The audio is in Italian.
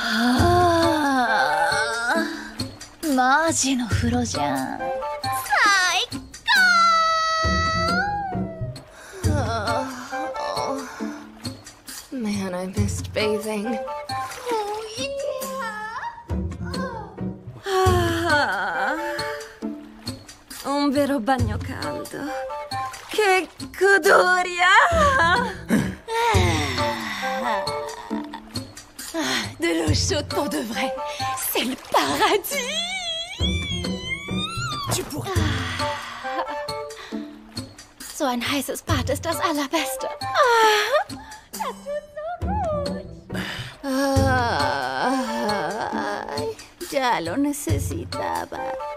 マジの風呂じゃん。最高。 Man, I missed bathing. Oh yeah. Un vero bagno caldo. Che goduria! De l'eau chaude pour de vrai. C'est le paradis. Tu pourrais... So ein heißes Bad ist das Allerbeste. Das tut so gut. Ya lo necesitaba.